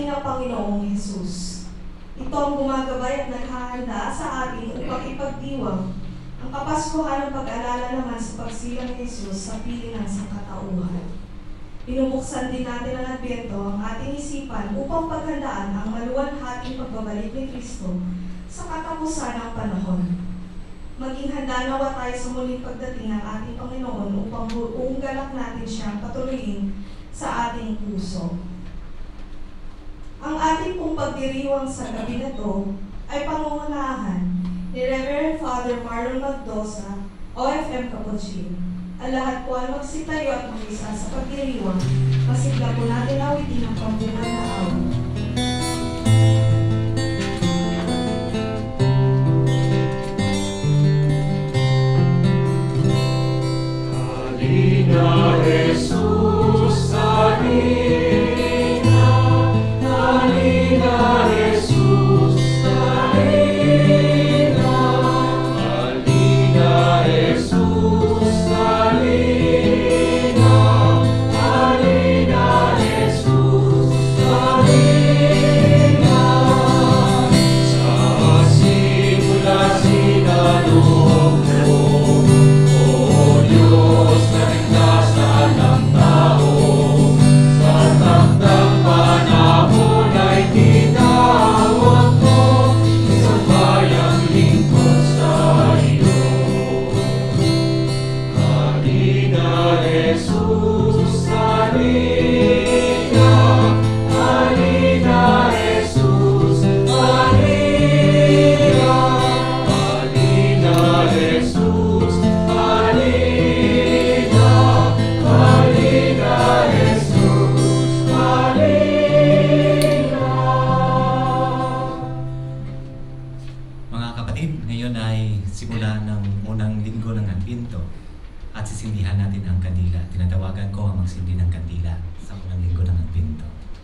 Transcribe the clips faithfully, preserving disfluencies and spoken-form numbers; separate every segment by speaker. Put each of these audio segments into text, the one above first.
Speaker 1: pagdating ng Panginoong Hesus. Ito ang gumagabay at naghahanda sa atin upang ipagdiwang ang Kapaskuhan ng pag-alala naman sa pagsilang ni Hesus sa piling ng sangkatauhan. Pinubuksan din natin ang Adbyento ang ating isipan upang paghandaan ang maluwalhating pagbabalik ni Kristo sa katapusan ng panahon. Maging handa nawa tayo sa muling pagdating ng ating Panginoon upang buong galak natin siyang patuloyin sa ating puso. Ang ating pong pagdiriwang sa gabi na ito ay pangungunahan ni Reverend Father Marlon Magdosa, O F M Capuchin. Ang lahat po ay magsitayo at mag-isa sa pagdiriwang. Masigla po natin awitin ang pambungan na awit.
Speaker 2: Halina, Jesus, halina. Halina, Jesus, halina. Halina, Jesus, halina. Halina, Jesus, halina. Sa simula sinaloob mo, O Diyos, na ligtasan ng tao. Sa takdang panahon ay tinawag mo, isang bayang lingkod sa iyo. Halina, Jesus, halina. Halina, Jesus, halina. Halina, Jesus, halina. Halina, Jesus, halina.
Speaker 3: Mga kapatid, ngayon ay simula ng unang linggo ng Adbyento at sisindihan natin ang kandila. Tinatawagan ko ang magsindi ng kandila sa unang linggo ng Adbyento.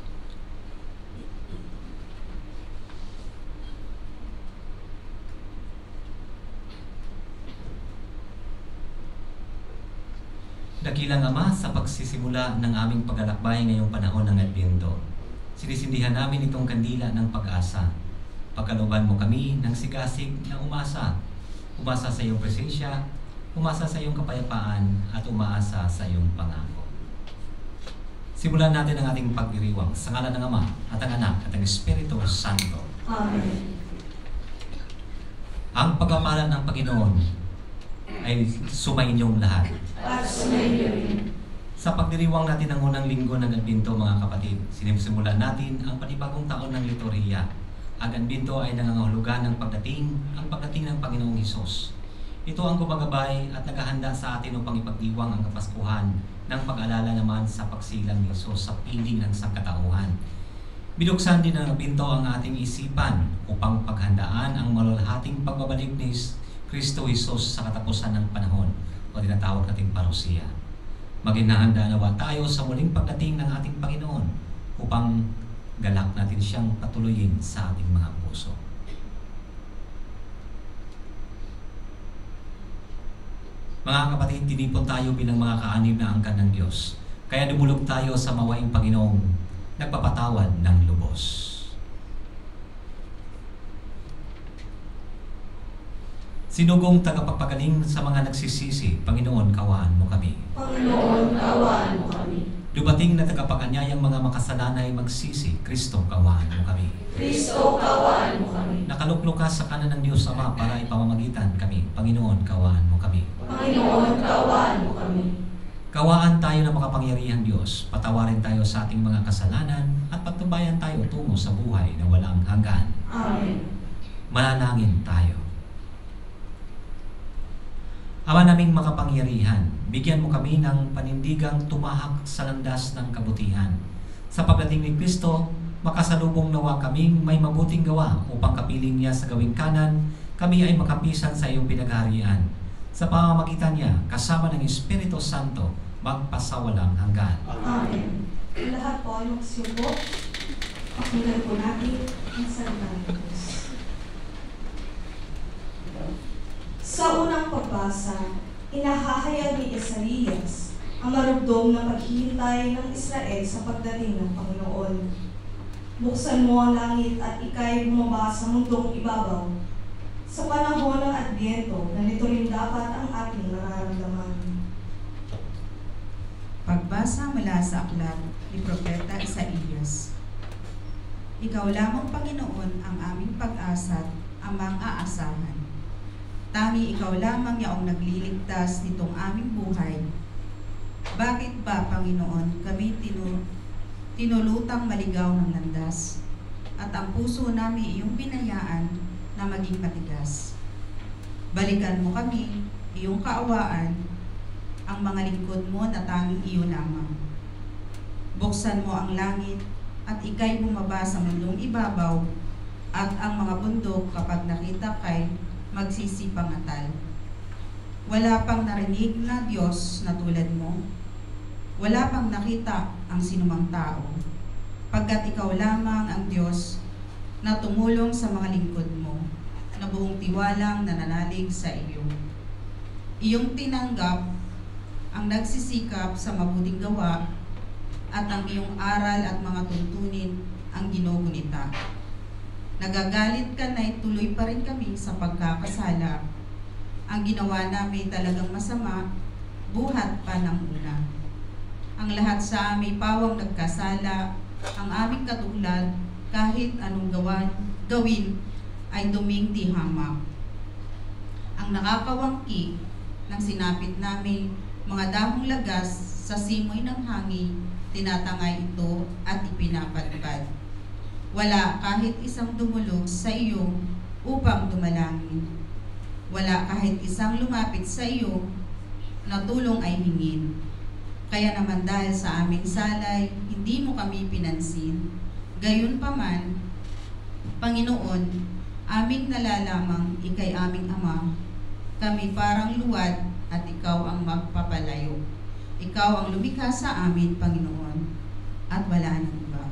Speaker 3: Dakilang Ama, sa pagsisimula ng aming paglalakbay ngayong panahon ng Adbyento, sinisindihan namin itong kandila ng pag-asa. Pagkalooban mo kami ng sigasig na umasa. Umasa sa iyong presensya, umasa sa iyong kapayapaan, at umaasa sa iyong pangako. Simulan natin ang ating pagdiriwang sa ngalan ng Ama at ang Anak at ang Espiritu Santo.
Speaker 1: Amen.
Speaker 3: Ang pagpapala ng Panginoon ay sumainyong lahat.
Speaker 1: At sumainyo rin.
Speaker 3: Sa pagdiriwang natin ng unang linggo ng Adbyento, mga kapatid, sinisimulan natin ang panibagong taon ng liturhiya. Ang Adbyento ay nangangahulugan ng pagdating, ang pagdating ng Panginoong Hesus. Ito ang gumagabay at naghahanda sa atin upang ipagdiwang ang Kapaskuhan ng pag-alala naman sa pagsilang ni Hesus sa piling ng sangkatauhan. Binuksan din ng Adbyento ang ating isipan upang paghandaan ang maluwalhating pagbabalik ni Kristo Hesus sa katapusan ng panahon, o tinatawag nating parusiya. Maging nahanda nawa tayo sa muling pagdating ng ating Panginoon upang galak natin siyang patuloyin sa ating mga puso. Mga kapatid, tinipon tayo bilang mga kaanib na angkan ng Diyos. Kaya dumulog tayo sa mawaing Panginoong nagpapatawad ng lubos. Sinugong tagapagpagaling sa mga nagsisisi, Panginoon, kawaan mo kami.
Speaker 1: Panginoon, kaawaan mo kami.
Speaker 3: Dumating na tagapaganyayang mga makasalanay magsisi, Kristo, kawaan mo kami.
Speaker 1: Kristo, kaawaan mo kami.
Speaker 3: Nakaluklok ka sa kanan ng Diyos Ama para ipamamagitan kami, Panginoon, kawaan mo kami.
Speaker 1: Panginoon, kaawaan mo kami.
Speaker 3: Kawaan tayo ng makapangyarihang Diyos, patawarin tayo sa ating mga kasalanan, at patubayan tayo tungo sa buhay na walang hanggan.
Speaker 1: Amen.
Speaker 3: Manalangin tayo. Ama naming makapangyarihan, bigyan mo kami ng panindigang tumahak sa landas ng kabutihan. Sa pagdating ni Kristo, makasalubong nawa kaming may mabuting gawa upang kapiling niya sa gawing kanan, kami ay makapisan sa iyong pinagharian. Sa pamamagitan niya, kasama ng Espiritu Santo, magpasawalang hanggan.
Speaker 1: Amen. Lahat po ay magsiyupo. Pakinggan po natin ang salita ng Diyos. Sa unang pagbasa, inahahayag ni Isaias ang marugdong na paghihintay ng Israel sa pagdating ng Panginoon. Buksan mo ang langit at ika'y bumaba sa mundong ibabaw. Sa panahon ng Adbyento, ganito rin dapat ang ating nararamdaman.
Speaker 4: Pagbasa mula sa aklat ni Propeta Isaías. Ikaw lamang, Panginoon, ang aming pag-asa at amang aasahan. Tangi ikaw lamang yaong nagliligtas nitong aming buhay. Bakit ba, Panginoon, kami tinu tinulutang maligaw ng landas at ang puso namin iyong binayaan na maging matigas? Balikan mo kami, iyong kaawaan, ang mga lingkod mo na tanging iyo lamang. Buksan mo ang langit at ika'y bumaba sa mundong ibabaw at ang mga bundok kapag nakita kay magsisipangatal. Wala pang narinig na Diyos na tulad mo. Wala pang nakita ang sinumang tao, pagkat ikaw lamang ang Diyos na tumulong sa mga lingkod mo, na buong tiwalang nananalig sa iyo. Iyong tinanggap ang nagsisikap sa mabuting gawa at ang iyong aral at mga tuntunin ang ginugunita. Nagagalit ka na ituloy pa rin kami sa pagkakasala. Ang ginawa namin talagang masama, buhat pa ng una. Ang lahat sa amin pawang nagkasala, ang aming katulad, kahit anong gawan, gawin ay duming di hamak. Ang nakakawangki ng sinapit namin, mga dahong lagas sa simoy ng hangin, tinatangay ito at ipinapadpad. Wala kahit isang dumulog sa iyo upang dumalangin. Wala kahit isang lumapit sa iyo na tulong ay hingin. Kaya naman dahil sa aming salay, hindi mo kami pinansin. Gayunpaman, Panginoon, aming nalalamang ika'y aming Ama. Kami parang luwad at ikaw ang magpapalayo. Ikaw ang lumikha sa amin, Panginoon, at wala nang iba.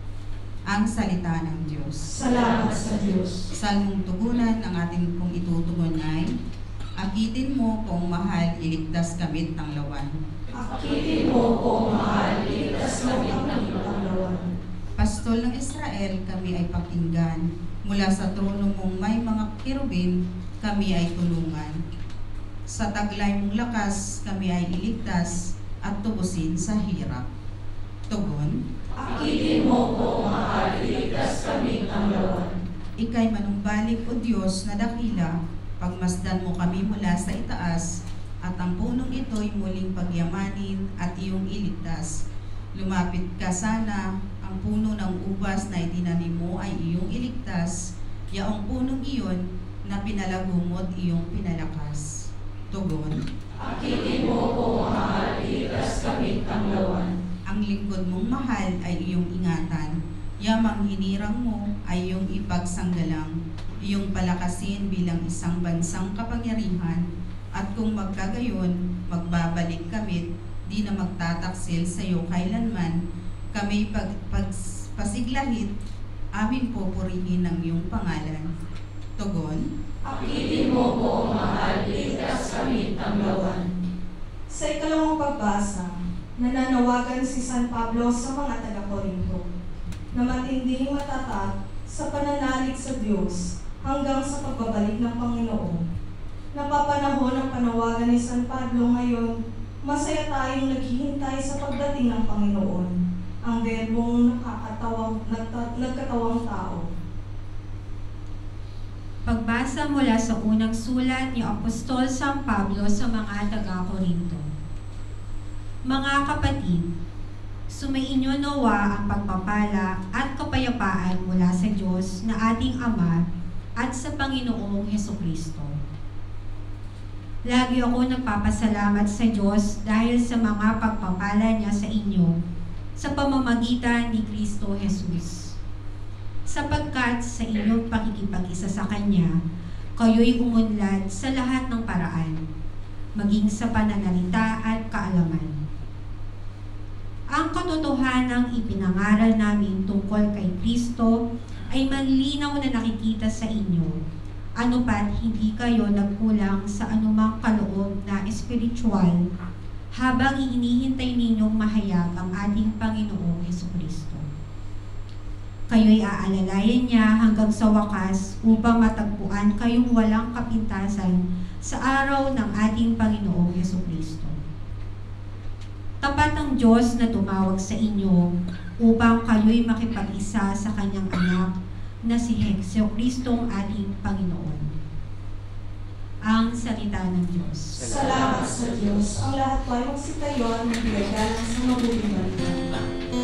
Speaker 4: Ang salita ng Diyos.
Speaker 1: Salamat sa Diyos.
Speaker 4: Salmong tugunan ang ating pong itutugon ay, akitin mo kung mahal, iligtas kamit ng lawan.
Speaker 1: Akitin mo kung mahal, iligtas mo kami ng lawan.
Speaker 4: Pastol ng Israel, kami ay pakinggan. Mula sa trono mong may mga kirubin, kami ay tulungan. Sa taglay mong lakas, kami ay iligtas at tubusin sa hirap. Tugon,
Speaker 1: Akitin mo kung mahal, iligtas kami ng lawan.
Speaker 4: ika'y manumbalik, O Diyos na dakila, pagmasdan mo kami mula sa itaas, at ang punong ito'y muling pagyamanin at iyong iligtas. Lumapit ka sana, ang puno ng ubas na itinanim mo ay iyong iligtas, yaong punong iyon na pinalagumot iyong pinalakas. Tugon,
Speaker 1: Akitin mo kung mahal, iligtas kami ng lawan.
Speaker 4: ang lingkod mong mahal ay iyong ingatan, yamang hinirang mo ay iyong ipagsanggalang, iyong palakasin bilang isang bansang kapangyarihan, at kung magkagayon, magbabalik kami, di na magtataksil sa iyo kailanman, kami pag, pag pasiglahit, amin pupurihin ang iyong pangalan. Tugon,
Speaker 1: Akitin mo kung mahal, iligtas kami ng lawan. Sa ikalawang pagbasa, nananawagan si San Pablo sa mga taga-Korinto na matinding matatag sa pananalig sa Diyos hanggang sa pagbabalik ng Panginoon. Napapanahon ang panawagan ni San Pablo ngayon, masaya tayong naghihintay sa pagdating ng Panginoon, ang verbong nakakatawang, nagta, nagkatawang tao.
Speaker 5: Pagbasa mula sa unang sulat ni Apostol San Pablo sa mga taga-Korinto. Mga kapatid, sumainyo nawa ang pagpapala at kapayapaan mula sa Diyos na ating Ama at sa Panginoong Hesukristo. Lagi ako nagpapasalamat sa Diyos dahil sa mga pagpapala niya sa inyo sa pamamagitan ni Kristo Jesus. Sapagkat sa inyong pakikipag-isa sa Kanya, kayo'y umunlad sa lahat ng paraan, maging sa pananalita at kaalaman. Ang katotohanang ipinangaral namin tungkol kay Kristo ay malinaw na nakikita sa inyo, ano pat hindi kayo nagkulang sa anumang kaloob na espiritual habang hinihintay ninyong mahayag ang ating Panginoong Hesukristo. Kayo'y aalalayan niya hanggang sa wakas upang matagpuan kayong walang kapintasan sa araw ng ating Panginoong Jesucristo. Tapat ang Diyos na tumawag sa inyo upang kayo'y makipag-isa sa Kanyang anak na si Jesucristo ang ating Panginoon. Ang salita ng Diyos.
Speaker 1: Salamat sa Diyos. Ang lahat po ay magsitayo at magbigay sa mabuting balita.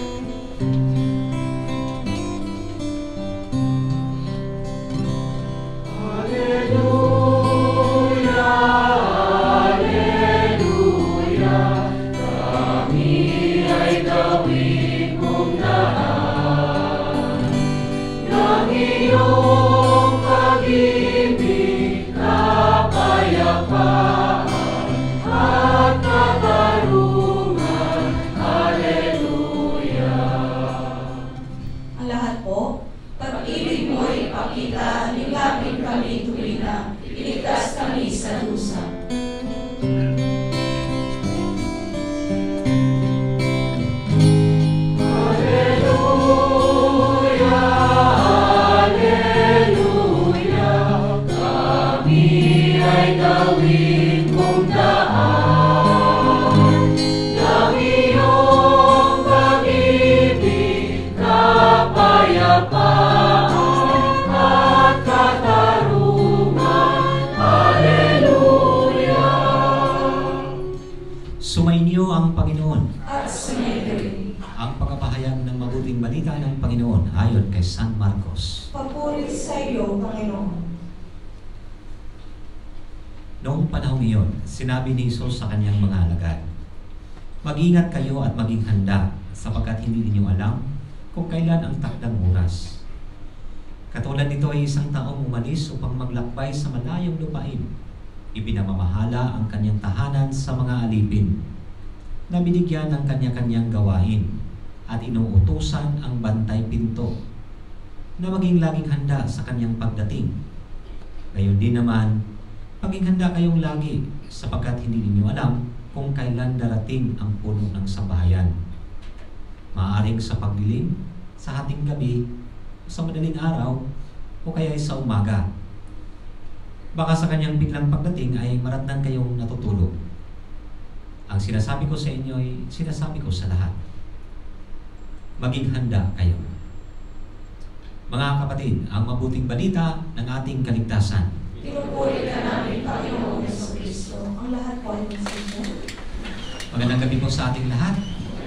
Speaker 3: Sumainyo ang Panginoon.
Speaker 1: At sumainyo.
Speaker 3: Ang pagpapahayag ng mabuting balita ng Panginoon ayon kay San Marcos.
Speaker 1: Papuri sa iyo, Panginoon.
Speaker 3: Noong panahong iyon, sinabi ni Jesus sa kanyang mga alagad, "Mag-ingat kayo at maging handa, sapagkat hindi ninyo alam kung kailan ang takdang oras. Katulad nito ay isang taong umalis upang maglakbay sa malayong lupain. Ipinamamahala ang kanyang tahanan sa mga alipin, na binigyan ng kanya-kanyang gawain, at inuutusan ang bantay pinto, na maging laging handa sa kanyang pagdating. Gayon din naman, maging handa kayong lagi, sapagkat hindi ninyo alam kung kailan darating ang puno ng sambahayan. Maaring sa pagdilim, sa hating gabi, sa madaling araw, o kaya sa umaga. Baka sa kanyang biglang pagdating ay maratnan kayong natutulog. Ang sinasabi ko sa inyo ay sinasabi ko sa lahat. Maging handa kayo." Mga kapatid, ang mabuting balita ng ating kaligtasan.
Speaker 1: Pinupuri ka namin, Panginoong Jesucristo. Ang lahat po ay magsitayo.
Speaker 3: Magandang gabi po sa ating lahat.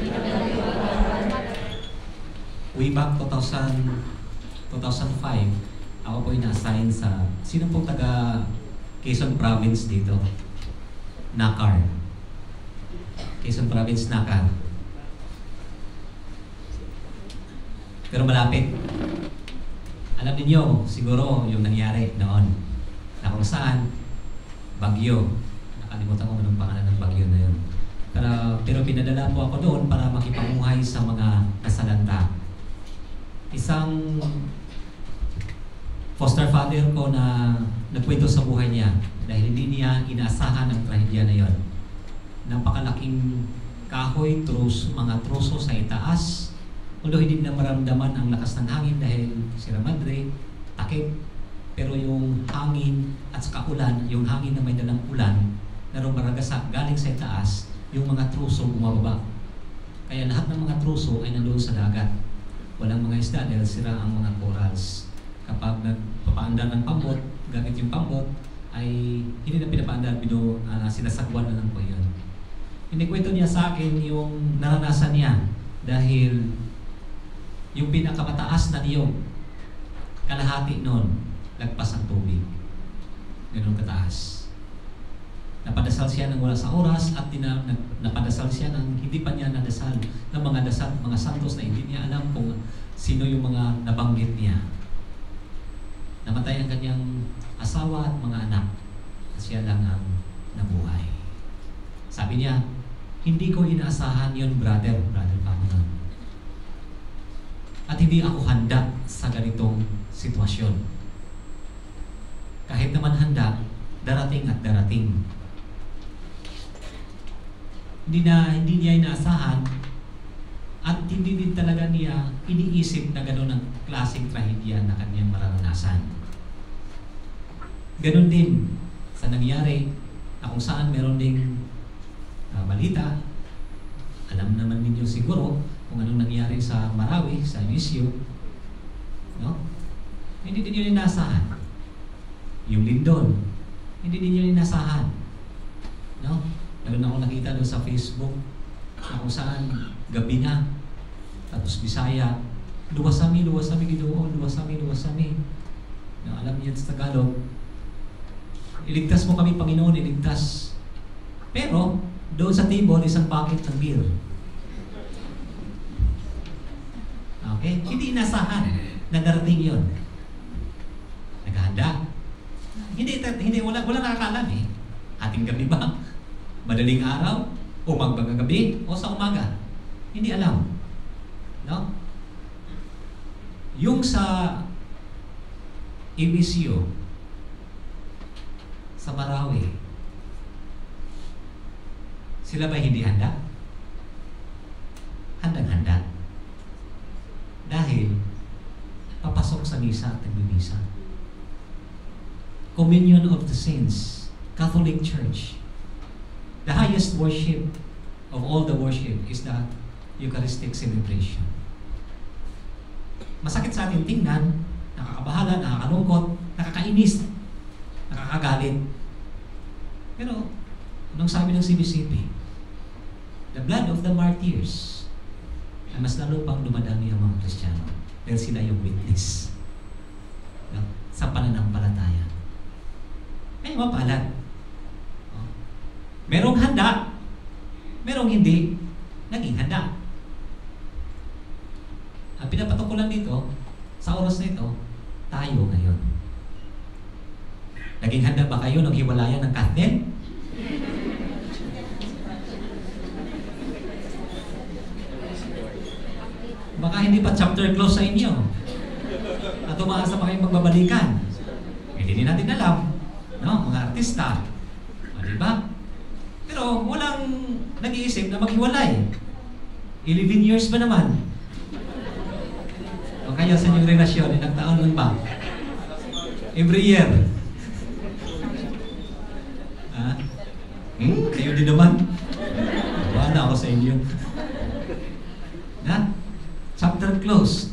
Speaker 3: Way back two thousand five, ako po ina-assign sa, sino pong taga Quezon Province dito? Nakar. Quezon Province, Nakar. Pero malapit. Alam niyo siguro yung nangyari noon, na kung saan, bagyo. Nakalimutan ko anong pangalan ng bagyo na yun. Pero, pero pinadala po ako doon para makipamuhay sa mga kasalanta. Isang foster father ko na nagkwento sa buhay niya dahil hindi niya inaasahan ang trahedya na yon. Napakalaking kahoy, trus, mga truso sa itaas, although hindi na maramdaman ang lakas ng hangin dahil sira madre, takip, pero yung hangin at saka ulan, yung hangin na may dalang ulan na rumaragasak galing sa itaas, yung mga truso bumababa. Kaya lahat ng mga truso ay nandoon sa dagat. Walang mga isda dahil sira ang mga corals. Kapag nagpapaandar ng pambot, gamit yung pambot, ay hindi na pinapaandar, bino, uh, sinasagwan na lang po yun. Inikwento niya sa akin yung naranasan niya dahil yung pinakamataas na niyog, kalahati noon, lagpas ang tubig. Ganun kataas. Napadasal siya ng wala sa oras at dina, napadasal siya ng hindi pa niya nadasal ng mga dasal, mga santos na hindi niya alam kung sino yung mga nabanggit niya. Namatay ang kanyang asawa at mga anak at siya lang ang nabuhay. Sabi niya, hindi ko inaasahan yun, brother, brother Panginoon. At hindi ako handa sa ganitong sitwasyon. Kahit naman handa, darating at darating. Hindi na hindi niya inaasahan At hindi din talaga niya iniisip na gano'n ang klaseng trahedya na kanyang mararanasan. Ganon din sa nangyari na kung saan meron ding uh, balita. Alam naman ninyo siguro kung anong nangyari sa Marawi, sa Inisio. No? Hindi din yun inasahan. Yung Lindon, hindi din yun inasahan. No? Meron ako nakita doon sa Facebook na kung saan gabi na, tapos Bisaya, luwasami, luwasami, gidoon, luwasami, luwasami. No, alam niyo sa Tagalog, iligtas mo kami, Panginoon, iligtas. Pero, doon sa table, isang packet ng beer. Okay? Hindi inasahan na darating yun. Naghahanda. Hindi, hindi, wala, wala nakakaalam eh. Ating gabi ba? Madaling araw? O magbagang gabi? O sa umaga? Hindi alam. No? Yung sa Ibisio, sa Marawi, sila ba hindi handa? Handang-handa. Dahil papasok sa misa at nagbibisa. Communion of the Saints, Catholic Church. The highest worship of all the worship is the Eucharistic celebration. Masakit sa atin tingnan, nakakabahala, nakakalungkot, nakakainis, nakakagalit. Pero, anong sabi ng C B C P? The blood of the martyrs ay mas lalo pang dumadami ang mga Kristiyano dahil sila yung witness, no? Sa pananampalataya. Ay, mapalad. Oh. Merong handa, merong hindi, naging handa. Ang pinapatukulan dito, sa oras na ito, tayo ngayon. Naging handa ba kayo nung hiwalayan ng Kathleen? Baka hindi pa chapter close sa inyo. At umaasa pa kayong magbabalikan. Hindi din natin alam. No? Mga artista. O, diba? Pero walang nag-iisip na maghiwalay. eleven years ba naman? O kaya sa inyong relasyon, ilang taon lang ba? Every year. Ha? Hmm? Kayo din naman? Wala ako sa inyo. Na? Chapter close.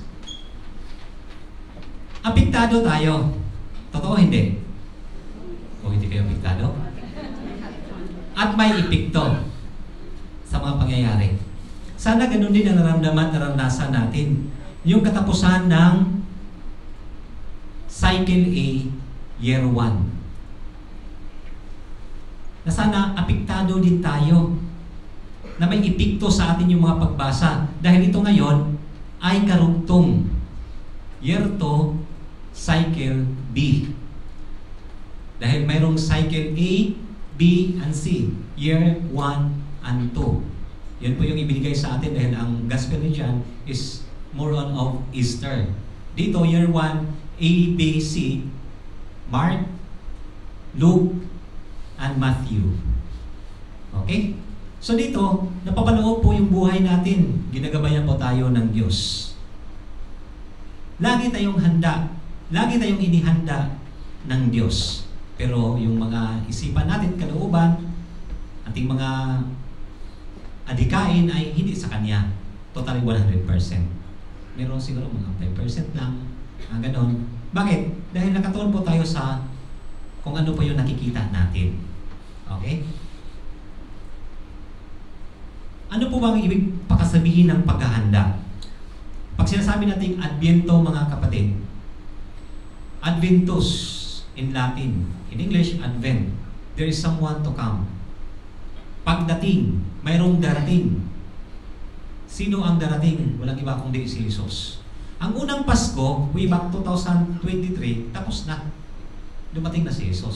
Speaker 3: Apektado tayo. Totoo hindi? O hindi kayo apektado? At may epekto sa mga pangyayari. Sana ganun din ang naramdaman, naranasan natin. Yung katapusan ng Cycle A, Year one. Na sana apektado din tayo na may epekto sa atin yung mga pagbasa. Dahil ito ngayon ay karugtong Year two, Cycle B. Dahil mayroong Cycle A, B, and C. Year one and two. Yan po yung ibinigay sa atin dahil ang Gospel ni John is more on of Easter. Dito, Year one, A, B, C, Mark, Luke, and Matthew. Okay? So dito, napapaloob po yung buhay natin. Ginagabayan po tayo ng Diyos. Lagi tayong handa. Lagi tayong inihanda ng Diyos. Pero yung mga isipan natin, kalooban, ating mga adikain ay hindi sa Kanya. Totally one hundred percent. Meron siguro mga five percent lang. Ah, ganon. Bakit? Dahil nakatuon po tayo sa kung ano po yung nakikita natin. Okay? Ano po bang ibig pakasabihin ng paghahanda? Pag sinasabi natin Adviento, mga kapatid, Adventus in Latin, in English, Advent, there is someone to come. Pagdating, mayroong darating. Sino ang darating? Walang iba kundi si Jesus. Ang unang Pasko, way back two thousand twenty-three, tapos na. Dumating na si Jesus.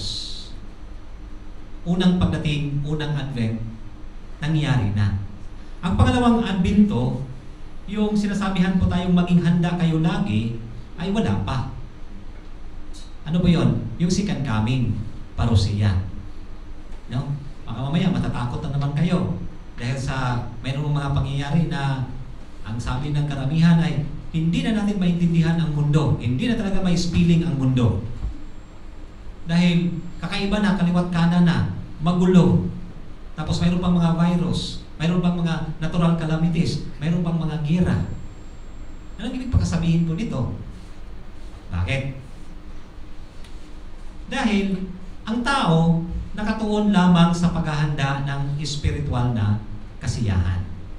Speaker 3: Unang pagdating, unang Advent, nangyari na. Ang pangalawang Advento, yung sinasabihan po tayong maging handa kayo lagi, ay wala pa. Ano po yun? Yung second coming, parousia. No? Baka mamaya matatakot na naman kayo dahil sa mayroong mga pangyayari na Ang sabi ng karamihan ay, hindi na natin maintindihan ang mundo. Hindi na talaga may spilling ang mundo. Dahil kakaiba na, kaliwat kanan na, magulo. Tapos mayroon pang mga virus, mayroon pang mga natural calamities, mayroon pang mga gera. Anong ibig pagkasabihin po nito? Bakit? Dahil ang tao nakatuon lamang sa paghahanda ng espiritual na kasiyahan.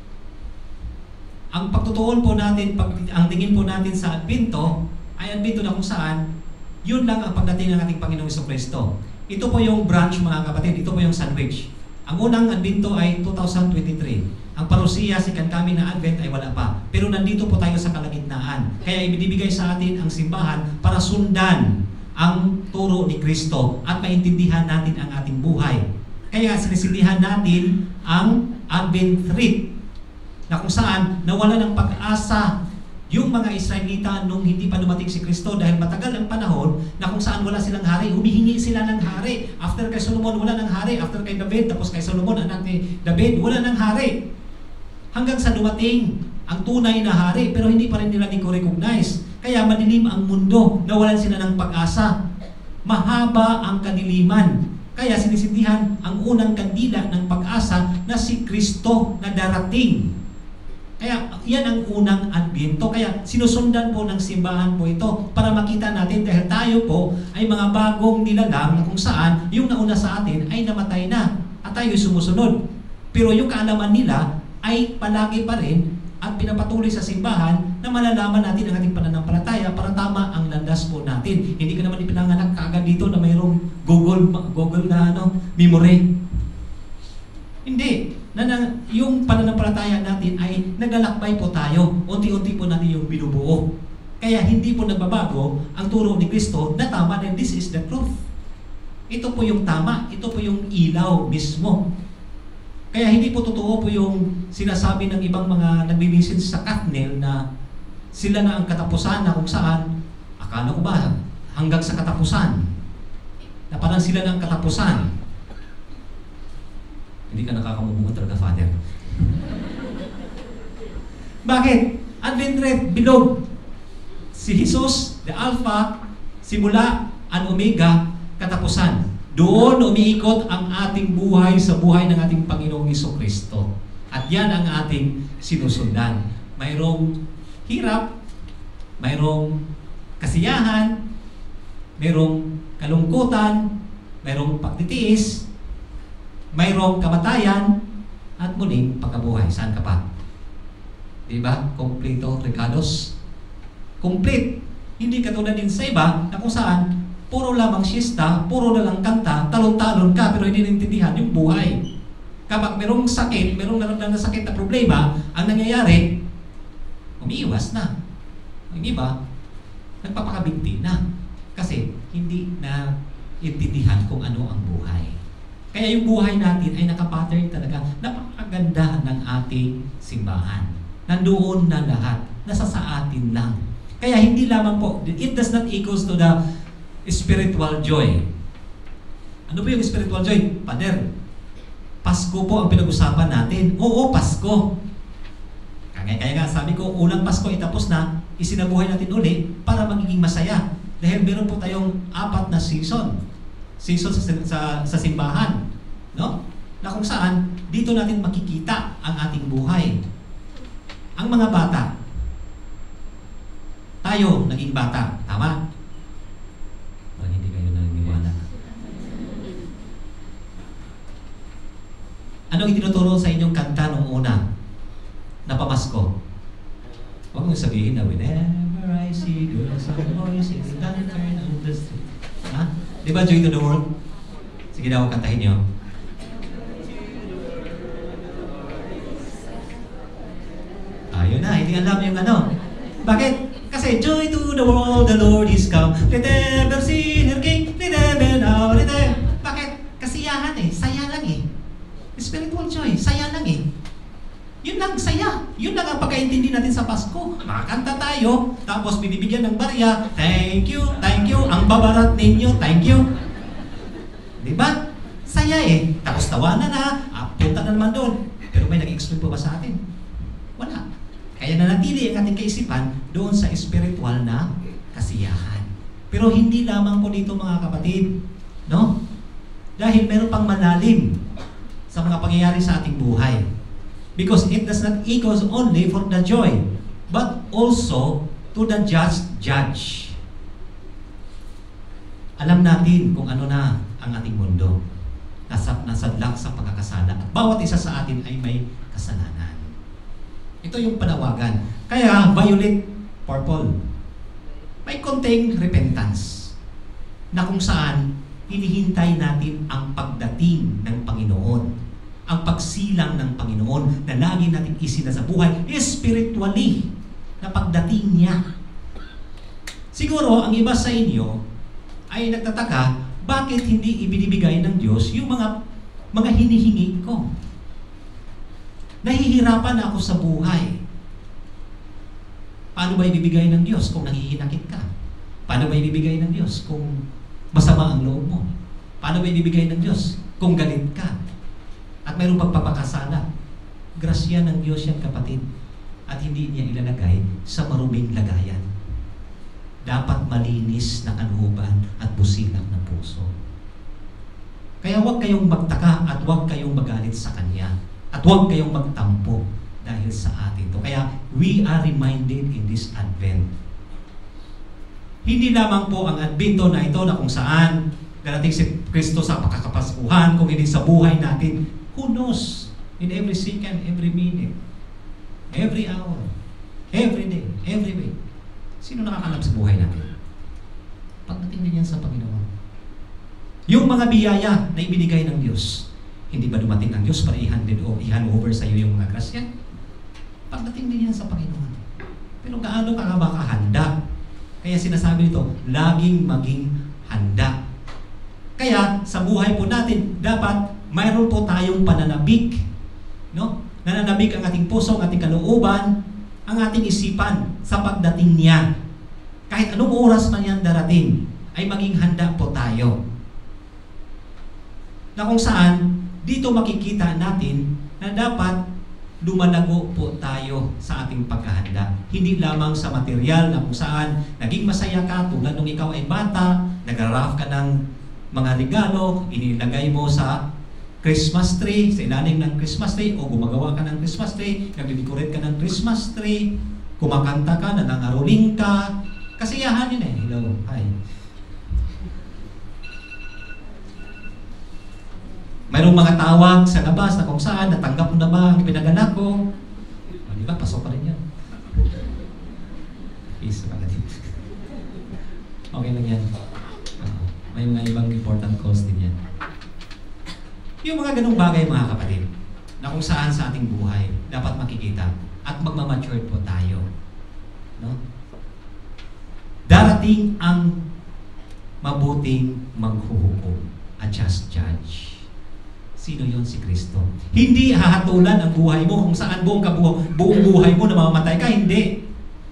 Speaker 3: Ang pagtutuon po natin, pag, ang tingin po natin sa Adbento, ay Adbento na kung saan, yun lang ang pagdating ng ating Panginoong Jesucristo. Ito po yung branch mga kapatid, ito po yung sandwich. Ang unang Adbento ay two thousand twenty-three. Ang parusiya, sikan kami na Advent ay wala pa. Pero nandito po tayo sa kalagitnaan. Kaya ibinibigay sa atin ang simbahan para sundan ang turo ni Kristo at maintindihan natin ang ating buhay. Kaya sinisindihan natin ang Advent Rite na kung saan nawala ng pag-asa yung mga Israelita nung hindi pa dumating si Kristo dahil matagal ang panahon na kung saan wala silang hari, humihingi sila ng hari. After kay Solomon, wala ng hari. After kay David, tapos kay Solomon, anak ni David, wala ng hari. Hanggang sa dumating ang tunay na hari, pero hindi pa rin nila ni-recognize. Kaya madilim ang mundo, nawalan sila ng pag-asa. Mahaba ang kadiliman. Kaya sinisindihan ang unang kandila ng pag-asa na si Kristo na darating. Kaya yan ang unang Adbento. Kaya sinusundan po ng simbahan po ito para makita natin dahil tayo po ay mga bagong nilalang na kung saan yung nauna sa atin ay namatay na at tayo sumusunod. Pero yung kaalaman nila ay palagi pa rin at pinapatuloy sa simbahan na malalaman natin ang ating pananampalataya para tama ang landas po natin. Hindi ka naman ipinanganak kaagad dito na mayroong Google, Google na ano, memory. Hindi. Na, na yung pananampalataya natin ay naglalakbay po tayo. Unti-unti po natin yung binubuo. Kaya hindi po nagbabago ang turo ni Kristo na tama na this is the truth. Ito po yung tama. Ito po yung ilaw mismo. Kaya hindi po totoo po yung sinasabi ng ibang mga nagbibisit sa Kathniel na sila na ang katapusan na kung saan, akala ko ba, hanggang sa katapusan. Na parang sila na ang katapusan. Hindi ka nakakamumunga talaga, Father. Bakit? Advent Rite, bilog. Si Jesus, the Alpha, simula, ang Omega, katapusan. Doon umiikot ang ating buhay sa buhay ng ating Panginoong Jesucristo. At yan ang ating sinusundan. Mayroong hirap, mayroong kasiyahan, mayroong kalungkutan, mayroong pagtitiis, mayroong kamatayan, at muling pagkabuhay. Saan ka pa? Diba? Kompleto, Ricardos. Complete. Hindi katulad din sa iba na kung saan puro lamang siesta, puro na lang kanta, talon-talon ka, pero hindi naintindihan yung buhay. Kapag merong sakit, merong naramdaman na sakit na problema, ang nangyayari, umiiwas na. Ang iba, nagpapakabinti na. Kasi hindi na intindihan kung ano ang buhay. Kaya yung buhay natin ay nakapattern talaga. Napakaganda ng ating simbahan. Nandoon na lahat. Nasa sa atin lang. Kaya hindi lamang po, it does not equals to the spiritual joy. Ano ba yung spiritual joy? Pader, Pasko po ang pinag-usapan natin. Oo, Pasko. Kaya, kaya nga sabi ko, unang Pasko itapos na, isinabuhay natin uli para magiging masaya. Dahil meron po tayong apat na season. Season sa, sa, sa simbahan. No? Na kung saan, dito natin makikita ang ating buhay. Ang mga bata. Tayo, naging bata. Tama? Parang hindi kayo naniniwala. Anong itinuturo sa inyong kanta nung una? Na pamasko? Huwag mong sabihin na, whenever I see girls and boys in the lantern on the street. Ha? Di ba Joy to the World? Sige daw, kantahin niyo. Ayun na, hindi alam yung ano. Bakit? Kasi joy to the world, the Lord is come. Let ever see her king, let ever now, let ever. Bakit? Kasiyahan eh, saya lang eh. Spiritual joy, saya lang eh. Yun lang, saya. Yun lang ang pagkaintindi natin sa Pasko. Makakanta tayo, tapos binibigyan ng barya, thank you, thank you, ang babarat ninyo, thank you. Diba? Saya eh. Tapos tawanan na, ah, punta na naman doon. Pero may nag-explain po ba sa atin? Wala. Kaya nanatili ang ating kaisipan doon sa spiritual na kasiyahan. Pero hindi lamang po dito mga kapatid, no? Dahil meron pang malalim sa mga pangyayari sa ating buhay. Because it does not equals only for the joy, but also to the just judge. Alam natin kung ano na ang ating mundo. Nasa, nasadlak sa pagkakasala. At bawat isa sa atin ay may kasalanan. Ito yung panawagan. Kaya, violet purple. May konting repentance. Na kung saan, hinihintay natin ang pagdating ng Panginoon. Ang pagsilang ng Panginoon na lagi natin isinasabuhay spiritually na pagdating niya. Siguro, ang iba sa inyo ay nagtataka, bakit hindi ibinibigay ng Diyos yung mga mga hinihingi ko? Nahihirapan ako sa buhay. Paano ba ibibigay ng Diyos kung nangihinakit ka? Paano ba ibibigay ng Diyos kung masama ang loob mo? Paano ba ibibigay ng Diyos kung galit ka? At mayroong pagpapakasala. Grasya ng Diyos yan, kapatid. At hindi niya ilalagay sa maruming lagayan. Dapat malinis na kalooban at busilak ng puso. Kaya huwag kayong magtaka at huwag kayong magalit sa Kanya. At huwag kayong magtampo dahil sa atin to. Kaya we are reminded in this Advent. Hindi lamang po ang Advento na ito na kung saan darating si Kristo sa pagkakapaskuhan, kung hindi sa buhay natin, who knows? In every second, every minute, every hour, every day, every week. Sino nakakalap sa buhay natin? Pagdating din yan sa Panginoon. Yung mga biyaya na ibinigay ng Diyos, hindi ba dumating ang Diyos para i-handed o i-hand over sa iyo yung mga grasya? Pagdating din yan sa Panginoon. Pero gaano ka nga ba kahanda? Kaya sinasabi nito, laging maging handa. Kaya sa buhay po natin, dapat mayroon po tayong pananabik. No? Nananabik ang ating puso, ang ating kalooban, ang ating isipan sa pagdating niya. Kahit anong oras man yan darating, ay maging handa po tayo. Na kung saan, dito makikita natin na dapat lumalago po tayo sa ating pagkahanda. Hindi lamang sa material na kung saan naging masaya ka tulad nung ikaw ay bata, nag-raff ka ng mga regalo, inilagay mo sa Christmas tree, sa ilalim ng Christmas tree, o gumagawa ka ng Christmas tree, nag-decorate ka ng Christmas tree, kumakanta ka, nangangaroling ka, kasiyahan yun eh. Hello, hi. Mayroong mga tawag sa labas na kung saan, natanggap mo na ba ang pinagala ko? O, di ba? Pasok pa rin yan. Peace, kapatid. Okay lang yan. Uh, may mga ibang important calls din yan. Yung mga ganung bagay mga kapatid, na kung saan sa ating buhay dapat makikita at magmamature po tayo. No? Darating ang mabuting maghuhukom, a just judge. Sino yon? Si Kristo. Hindi hahatulan ang buhay mo kung saan buong, kabuo, buong buhay mo na mamamatay ka. Hindi.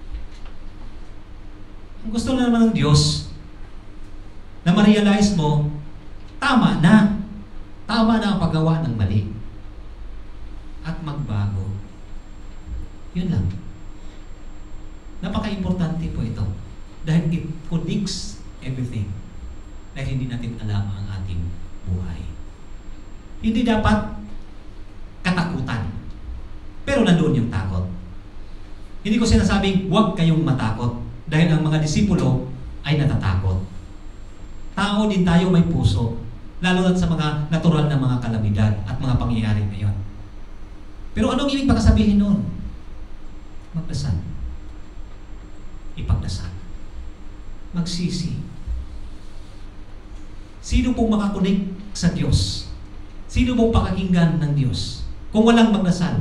Speaker 3: Ang gusto na naman ng Diyos na ma-realize mo, tama na. Tama na ang paggawa ng mali. At magbago. Yun lang. Napaka-importante po ito. Dahil it connects everything. Dahil hindi natin alam ang ating buhay. Hindi dapat katakutan. Pero nandoon yung takot. Hindi ko sinasabing huwag kayong matakot. Dahil ang mga disipulo ay natatakot. Tao din tayo, may puso. Lalo na sa mga natural na mga kalamidad at mga pangyayari ngayon. Pero anong ibig pagkasabihin noon? Magdasal. Ipagdasal. Magsisi. Sino pong makakunik sa Diyos? Sino pong pakakinggan ng Diyos? Kung walang magdasal,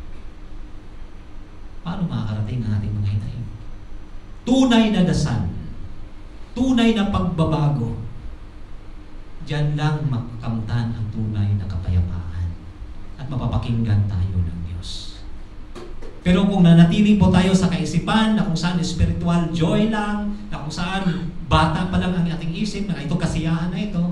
Speaker 3: paano makakarating ang ating mga hinahin? Tunay na dasal. Tunay na pagbabago. Diyan lang makakamtan ang tunay na kapayapaan at mapapakinggan tayo ng Diyos. Pero kung nanatili po tayo sa kaisipan na kung saan spiritual joy lang, na kung saan bata pa lang ang ating isip, na ito kasiyahan na ito,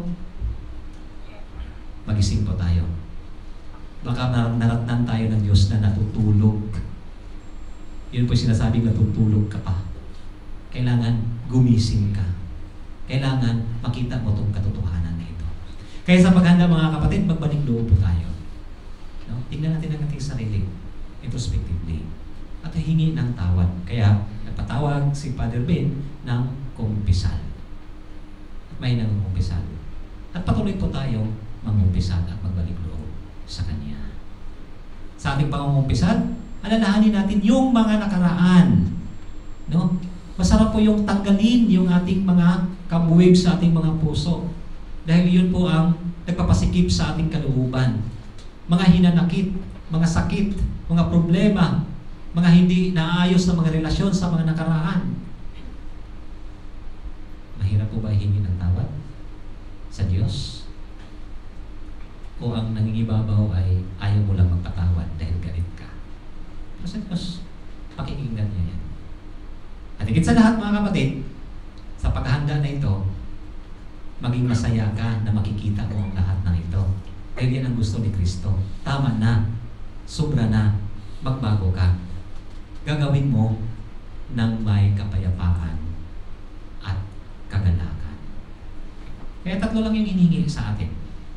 Speaker 3: magising po tayo. Baka naratnan tayo ng Diyos na natutulog. Yun po sinasabing natutulog ka pa. Kailangan gumising ka. Kailangan makita mo itong katotohanan na ito. Kaya sa paghanda mga kapatid, magbalik loob po tayo. No? Tingnan natin ang ating sarili, introspectively, at hingi ng tawad. Kaya nagpatawag si Father Ben ng kumpisal. At may nang kumpisal. At patuloy po tayo mangumpisal at magbalik loob sa Kanya. Sa ating pangungumpisal, alalahanin natin yung mga nakaraan. No? Masarap po yung tanggalin yung ating mga kabuwig sa ating mga puso. Dahil yun po ang nagpapasikip sa ating kalooban. Mga hinanakit, mga sakit, mga problema, mga hindi naayos na mga relasyon sa mga nakaraan. Mahirap po ba hingi ng tawad sa Diyos? O ang nangingibabaw ay ayaw mo lang magpatawad dahil galit ka? Pero sa Diyos, pakikinggan niya yan. At higit sa lahat mga kapatid, sa paghahanda na ito, maging masaya ka na makikita mo ang lahat ng ito. Dahil yan ang gusto ni Kristo. Tama na, sobra na, magbago ka. Gagawin mo ng may kapayapaan at kagalakan. Kaya tatlo lang yung hinihingi sa atin.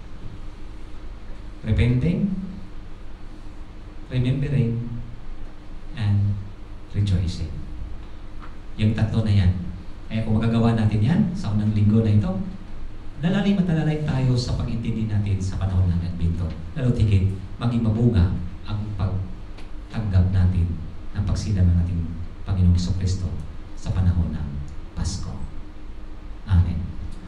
Speaker 3: Repenting, remembering, and rejoicing. Yung tatlo na yan. Kaya kung magagawa natin yan sa unang linggo na ito, lalalim at lalalim tayo sa pag-intindi natin sa panahon ng Advento. Lalo tigit, maging mabunga ang pagtanggap natin ng pagsilang ng ating Panginoong Jesucristo sa panahon ng Pasko. Amen.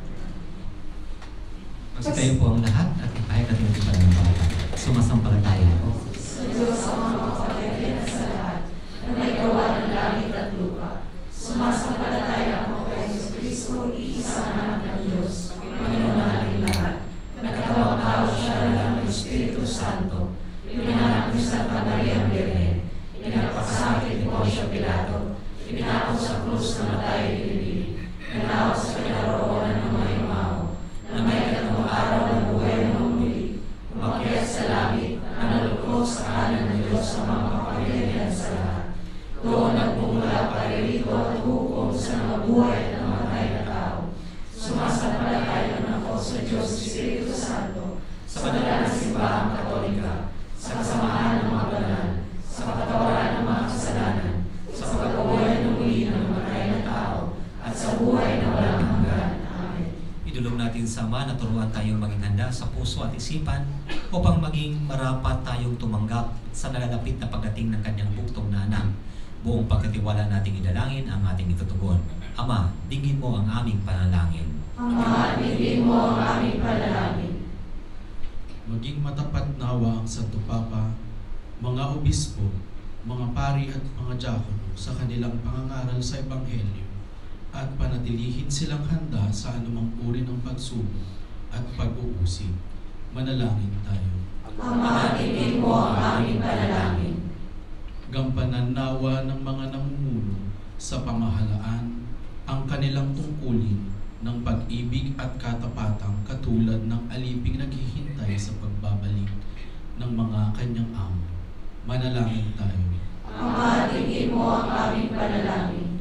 Speaker 3: Magsitayo po ang lahat at ipahayag natin natin pananampalataya. Sumasampalataya po.
Speaker 1: Sa Diyos ang mga kapagyarihan sa lahat, na may gawa ng langit at lupa. Sumasampalataya ako kay Jesucristo, iisa na ng Diyos, Panginoon natin lahat. Nagkatawang-tao siya ng Espiritu Santo, pinanganak ni Santa Maria Virgen, pinagpakasakit ni Poncio Pilato, pinako sa krus na matay dinibig, nanaw sa kinaroonan ng mga imao, na may katawang araw ng buhay ng muli, umakyat sa langit, na nalukod sa kanan ng Diyos sa mga kapagyarihan sa lahat. Doon nagmumula paririto at hukom sa mga buhay at namatay na tao. Sumasampalataya na ako sa Diyos Espiritu Santo, sa banal na simbahang Katolika, sa kasamahan ng mga banal, sa kapatawaran ng mga kasalanan, sa pagkabuhay ng muli ng namatay na tao, at sa buhay na walang hanggan. Amen.
Speaker 3: Idulog natin sa Ama na turuan tayong maging handa sa puso at isipan upang maging marapat tayong tumanggap sa nalalapit na pagdating ng kanyang buktong na anak. Buong pagkatiwala nating idalangin ang ating itutugon. Ama, dinggin mo ang aming panalangin.
Speaker 1: Ama, dinggin mo ang aming panalangin.
Speaker 6: Maging matapat nawa ang Santo Papa, mga obispo, mga pari at mga diakono sa kanilang pangangaral sa Ebanghelyo at panatilihin silang handa sa anumang uri ng pagsubok at pag-uusig. Manalangin tayo.
Speaker 1: Ama, dinggin mo ang aming panalangin.
Speaker 6: Gampanan nawa ng mga namumuno sa pamahalaan ang kanilang tungkulin ng pag-ibig at katapatang katulad ng aliping naghihintay sa pagbabalik ng mga kanyang amo. Manalangin tayo.
Speaker 1: Ama, dinggin mo ang aming panalangin.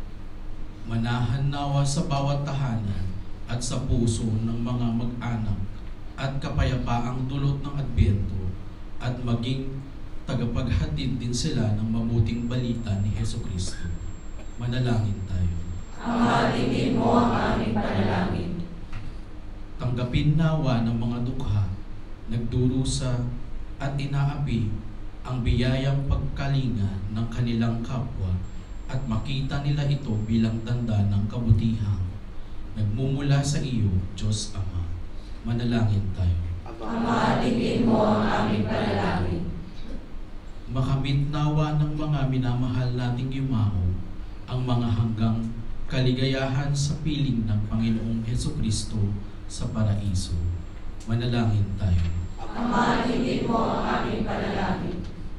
Speaker 6: Manahan nawa sa bawat tahanan at sa puso ng mga mag-anak at kapayapaang dulot ng Adbyento at maging tagapaghatid din sila ng mabuting balita ni Jesucristo. Manalangin tayo.
Speaker 1: Ama, dinggin mo ang aming panalangin.
Speaker 6: Tanggapin nawa ng mga dukha, nagdurusa at inaapi ang biyayang pagkalinga ng kanilang kapwa at makita nila ito bilang tanda ng kabutihang nagmumula sa iyo, Diyos Ama. Manalangin tayo.
Speaker 1: Ama, dinggin mo ang aming panalangin.
Speaker 6: Makamit nawa ng mga minamahal nating yumao ang mga hanggang kaligayahan sa piling ng Panginoong Jesucristo sa paraiso. Manalangin tayo.
Speaker 1: Ama, dinggin mo ang aming panalangin.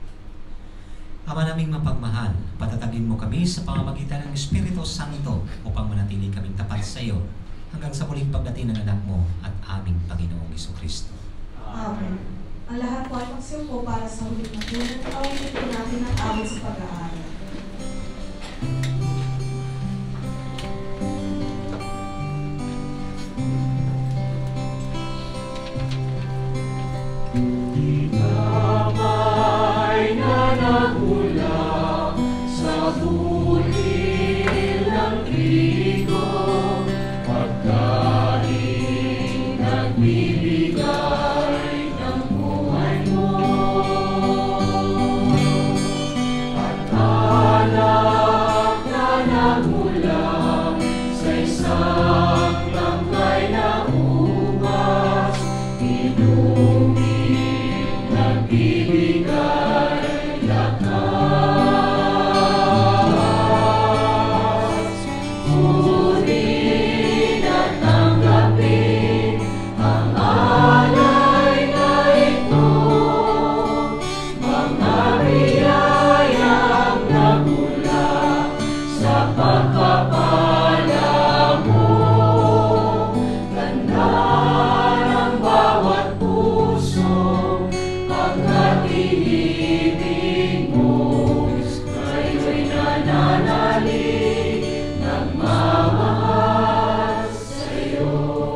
Speaker 3: Ama naming mapagmahal, patatagin mo kami sa pamamagitan ng Espiritu Santo upang manatili kaming tapat sa iyo hanggang sa muling pagdating ng anak mo at aming Panginoong Jesucristo.
Speaker 1: Amen. Ang lahat po ay magsimpo para sa ulit na tunay. Awitin po natin ang awit sa pag-aaral.
Speaker 2: Damay na nagmula sa buhil ng trigo, pagkain nagbibigay ng buhay mo. At alak na nagmula sa isang langkay na ubas, inumin nagbibigay lakas. Sunin at tanggapin ang alay na ito, mga biyayang nagmula sa pagpapala mo. Ganda ng bawat puso pagkat iniibig mo, kayo'y nananalig, nagmamahal sa'yo.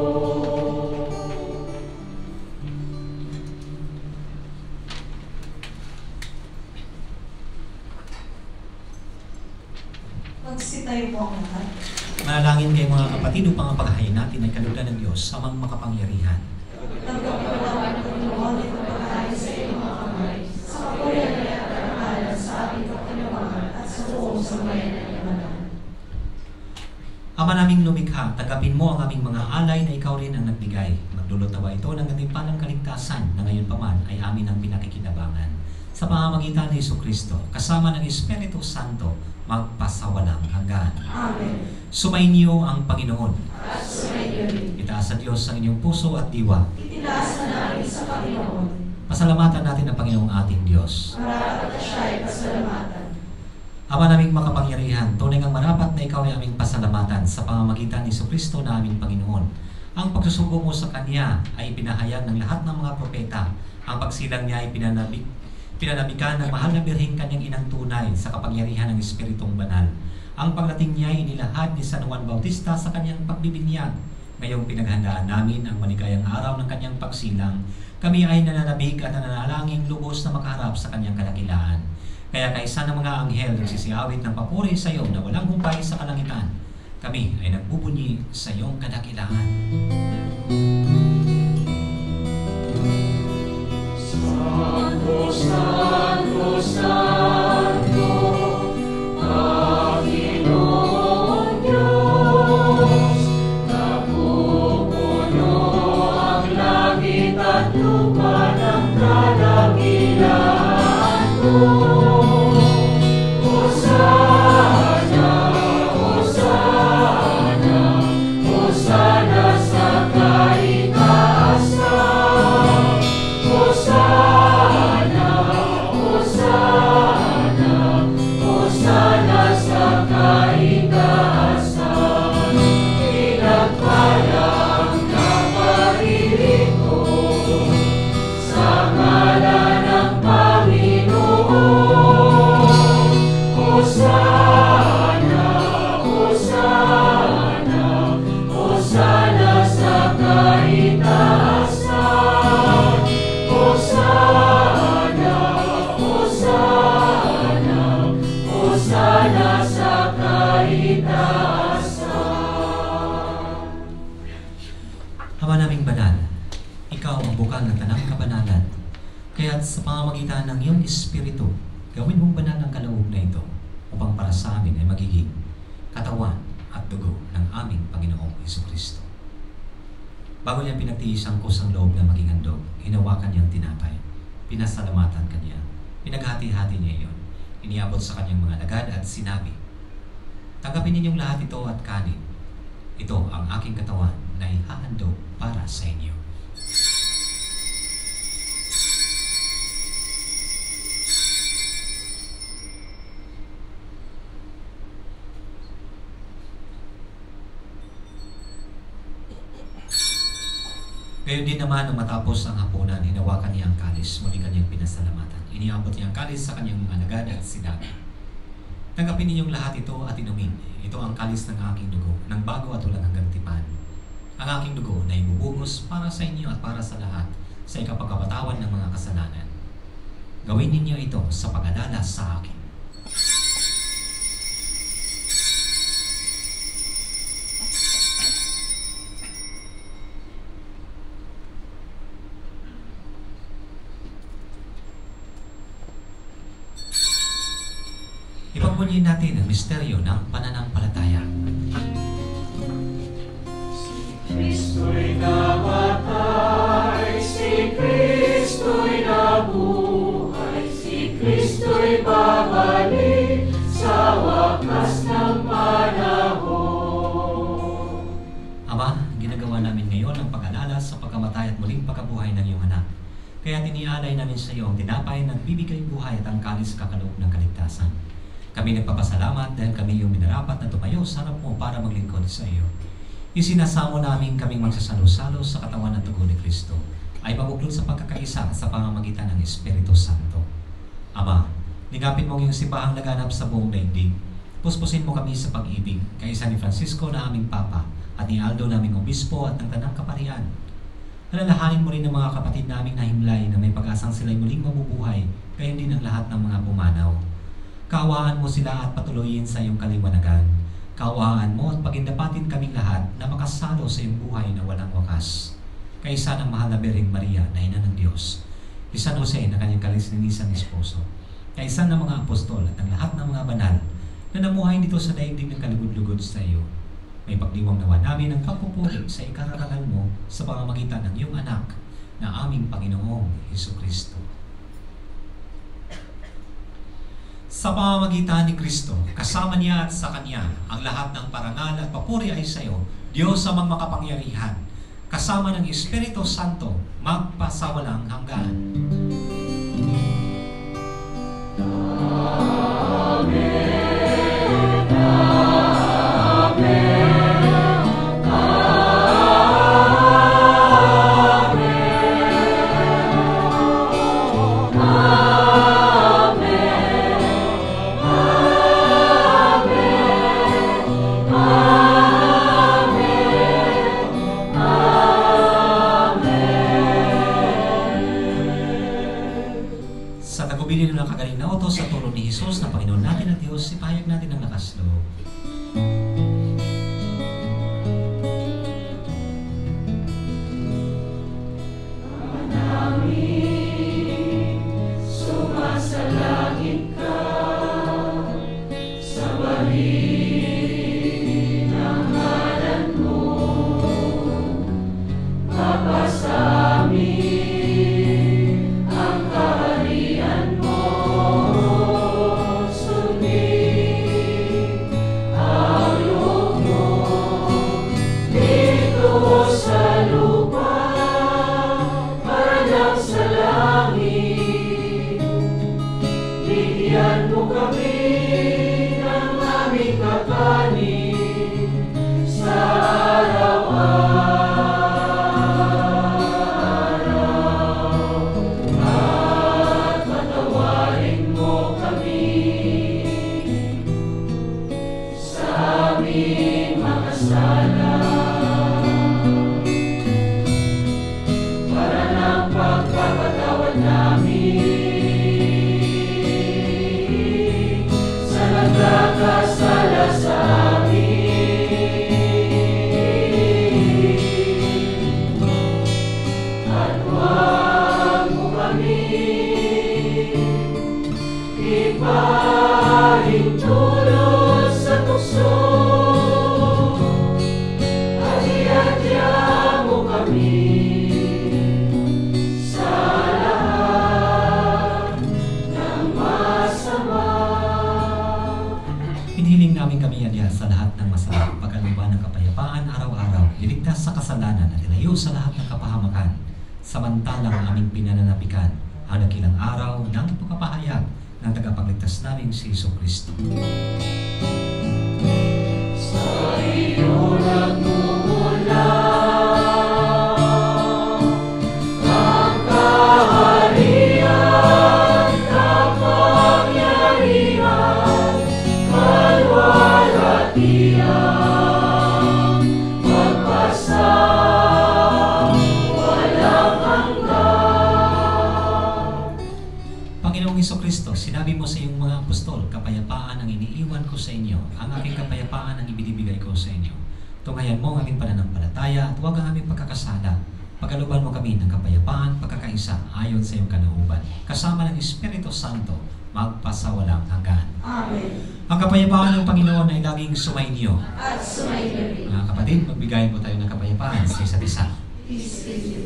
Speaker 1: Magsitayo po ang lahat.
Speaker 3: Manalangin kayo mga kapatid upang ang paghahain natin ay kalugdan ng Diyos sa mga makapangyarihan.
Speaker 1: Tanggapin mo naman, Panginoon, itong pagkain sa iyong mga kamay, sa kapurihan at karangalan sa ating kapinabangan at sa buong sambayan ng imanan.
Speaker 3: Ama naming lumikha, tagapin mo ang aming mga alay na ikaw rin ang nagbigay. Magdulot nawa ito ng gantimpalang kaligtasan na ngayon pa man ay amin ang pinakikinabangan. Sa pamamagitan ni Jesucristo, kasama ng Espiritu Santo, magpasawalang hanggan.
Speaker 1: Amen.
Speaker 3: Sumainyo ang Panginoon.
Speaker 1: At sumainyo rin.
Speaker 3: Itaas sa Diyos ang inyong puso at diwa.
Speaker 1: Itinaas na namin sa Panginoon.
Speaker 3: Pasalamatan natin ang Panginoong ating Diyos.
Speaker 1: Marapat na siya ay pasalamatan.
Speaker 3: Ama naming makapangyarihan, tunay ngang marapat na ikaw ay aming pasalamatan sa pamamagitan ni Jesucristo na aming Panginoon. Ang pagsusugo mo sa Kanya ay pinahayag ng lahat ng mga propeta. Ang pagsilang niya ay pinanabik, pinanabikan ng mahal na birhing Kanyang inang tunay sa kapangyarihan ng Espiritong Banal. Ang pagdating niya ay inilahad ni San Juan Bautista sa kanyang pagbibinyag. Ngayong pinaghandaan namin ang maligayang araw ng kanyang pagsilang, kami ay nananabik at nananalangin lubos na makaharap sa kanyang kadakilaan. Kaya kaysa ng mga anghel nagsisiawit ng papuri sa iyo na walang humpay sa kalangitan, kami ay nagbubunyi sa iyong kadakilaan.
Speaker 2: Santo, Santo, Santo, Panginoon Diyos, napupuno ang langit at lupa ng kadakilaan mo. Hosana, Hosana, Hosana sa kaitaasan. Hosana, Hosana, Hosana sa kaitaasan. Pinagpalang na paririto sa ngalan ng Panginoon. Hosana, Hosana, Hosana sa kaitaasan. Hosana, Hosana, Hosana sa kaitaasan.
Speaker 3: Ama naming banal, ikaw ang bukal ng tanang kabanalan. Kaya't sa pamamagitan ng iyong Espiritu, gawin mong banal ang kaloob na ito upang para sa amin ay magiging katawan at dugo ng aming Panginoong Jesucristo. Bago niya pinagtiis ang kusang loob na maging handog, hinawakan niyang tinapay, pinasalamatan kanya, pinaghati-hati niya iyon, iniabot sa kanyang mga alagad at sinabi, "Tanggapin ninyong lahat ito at kanin. Ito ang aking katawan na ihahandog para sa inyo." Gayon din naman nung matapos ang hapunan, hinawakan niya ang kalis, muli kanyang pinasalamatan. Iniabot niya ang kalis sa kanyang mga alagad at sinabi, Tanggapin ninyong lahat ito at inumin. Ito ang kalis ng aking dugo, ng bago at walang hanggang tipan. Ang aking dugo na ibubuhos para sa inyo at para sa lahat sa ikapagkapatawan ng mga kasalanan. Gawin ninyo ito sa pag-alala sa akin. Ipagpunihin natin ang misteryo ng pananampalataya.
Speaker 2: Kristo'y namatay, si Kristo'y nabuhay, si Kristo'y babalik sa wakas ng panahon.
Speaker 3: Ama, ginagawa namin ngayon ang pag-alala sa pagkamatay at muling pagkabuhay ng iyong anak. Kaya tinialay namin sa iyo ang tinapay na bibigay buhay at ang kalis sa kakaloob ng kaligtasan. Kami nagpapasalamat dahil kami yung minarapat na tumayo sa harap mo para maglingkod sa iyo. Isinasamo namin kaming magsasalo-salo sa katawan at dugo ni Kristo ay pabuklod sa pagkakaisa sa pamamagitan ng Espiritu Santo. Ama, ningapin mo yung sipahang laganap sa buong daigdig. Puspusin mo kami sa pag-ibig, kaisa ni Francisco na aming Papa at ni Aldo naming Obispo at ng Tanang Kaparian. Alalahanin mo rin ang mga kapatid naming nahimlay na may pag-asang sila'y muling mabubuhay, gayon din ang lahat ng mga pumanaw. Kaawaan mo sila at patuloyin sa iyong kaliwanagan. Kaawaan mo at pagindapatin kaming lahat na makasalo sa iyong buhay na walang wakas. Kaisa ng mahal na Birheng Maria na ina ng Diyos, ni San Jose na kanyang kalinisan esposo, kaisa ng mga apostol at ang lahat ng mga banal na namuhay dito sa daigdig ng kalugod-lugod sa iyo. May pagdiwang nawa namin ang pagpupuri sa ikararangal mo sa pamamagitan ng iyong anak na aming Panginoong Hesukristo. Sa pamamagitan ni Kristo, kasama niya at sa Kanya, ang lahat ng parangal at papuri ay sa iyo, Diyos amang makapangyarihan, kasama ng Espiritu Santo, magpasawalang hanggan. Amen. Sa turo ni Jesus na Panginoon natin at Diyos, ipahayag natin ang lakas loob.
Speaker 2: Namin, sumasalangit ka sa balik ng ngalan mo, mapasami ang kaharian mo.
Speaker 3: Sa kasalanan at ilayo sa lahat ng kapahamakan, samantalang aming pinananabikan ang nakilang araw ng pagpapahayag ng tagapagligtas namin si Hesukristo.
Speaker 2: Sa iyo nagmumula ang kaharian, kapangyarihan,
Speaker 3: Tunghayan mo ang aming pananampalataya at huwag ang aming pagkakasala. Pagkalooban mo kami ng kapayapaan, pagkakaisa ayon sa iyong kalooban. Kasama ng Espiritu Santo, magpasawalang hanggan.
Speaker 1: Amen.
Speaker 3: Ang kapayapaan ng Panginoon ay laging sumainyo.
Speaker 1: At sumainyo rin.
Speaker 3: Mga kapatid, magbigayin po tayo ng kapayapaan sa isa't isa.
Speaker 1: Peace be with you.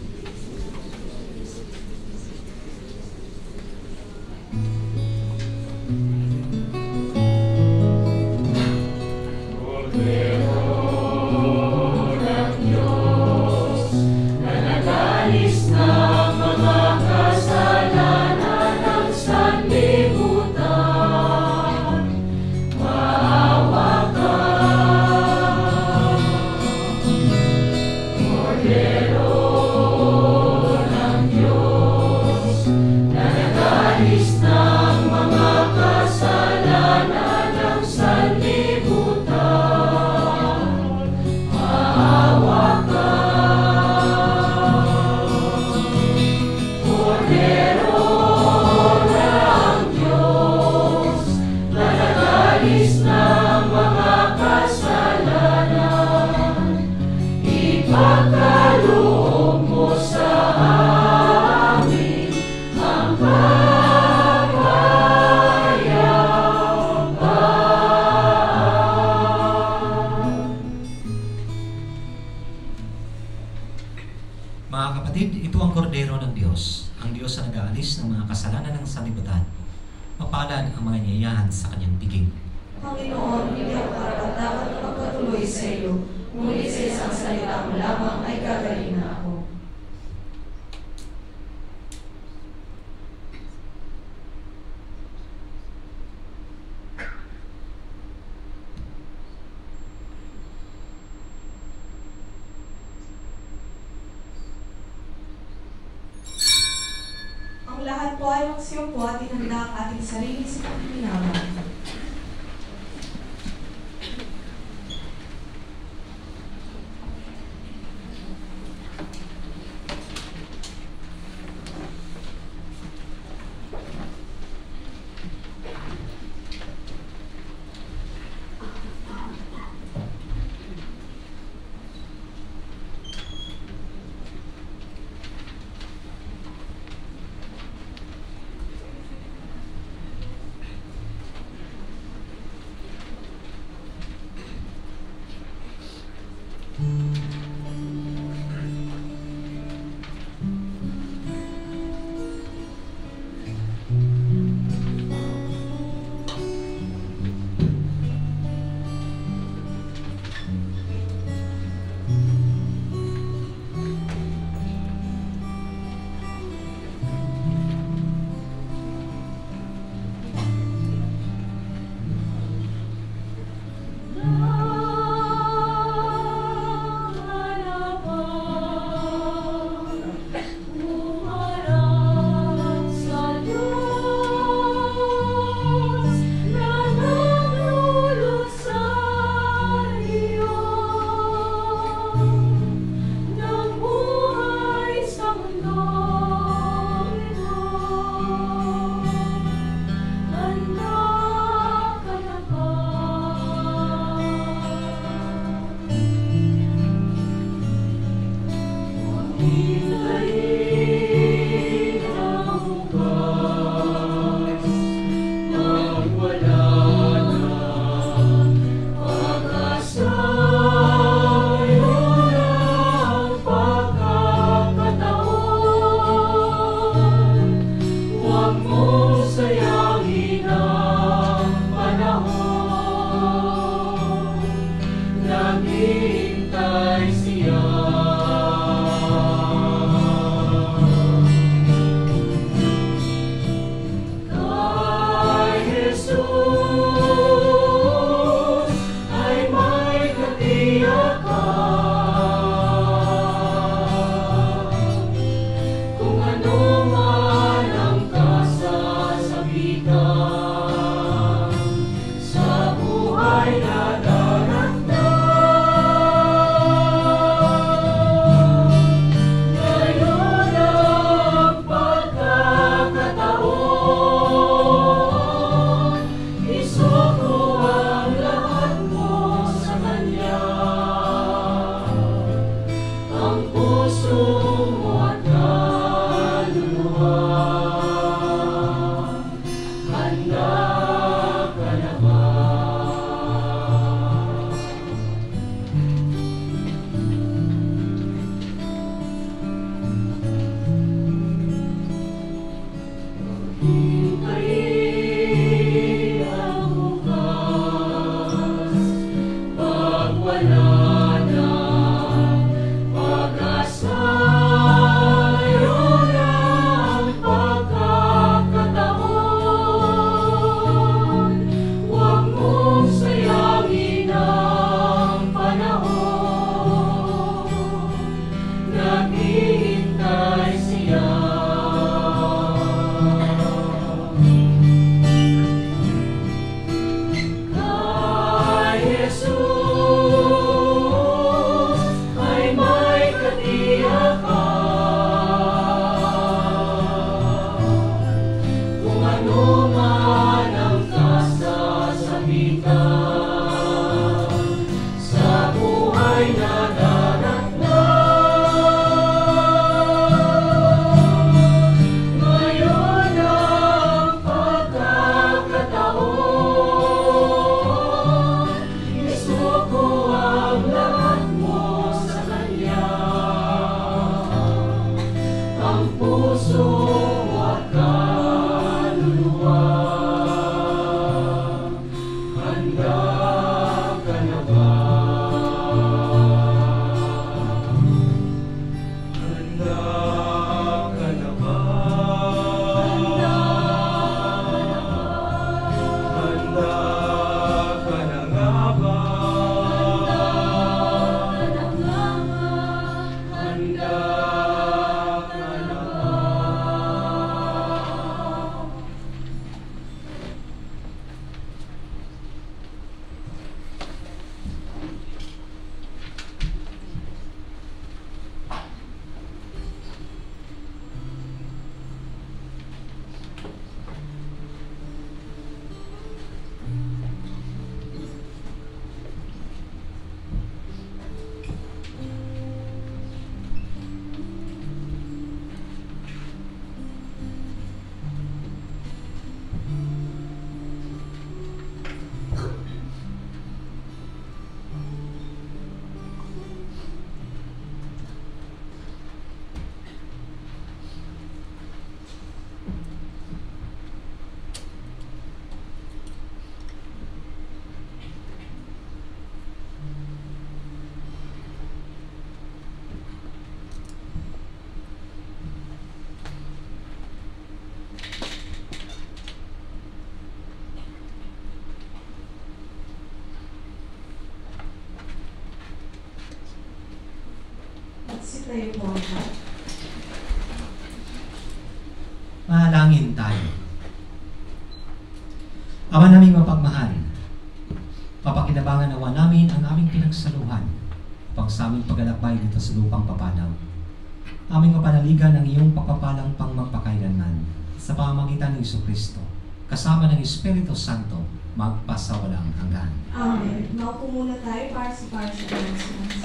Speaker 3: Mga kapatid, ito ang kordero ng Diyos, ang Diyos na nag-aalis ng mga kasalanan ng sanlibutan. Mapalad ang mga niyayahan sa kanyang piging.
Speaker 1: Panginoon, hindi ako karapat-dapat na magpatuloy sa iyo, ngunit sa isang salita mo lamang ay gagaling na ako. Ang lahat po ay magsiyupo at inanda ang ating sarili sa pagpinawa.
Speaker 2: Naghihintay siya.
Speaker 1: Tayo po ang lahat.
Speaker 3: Manalangin tayo. Ama naming mapagmahal, papakinabangan nawa namin ang aming pinagsaluhan upang sa aming paglalakbay dito sa lupang papanaw. Aming mapanaligan ang iyong pagpapalang pang magpakailanman sa pamamagitan ng Jesucristo, kasama ng Espiritu Santo, magpasawalang hanggan.
Speaker 1: Amen. Maupo muna tayo para sa partial announcements.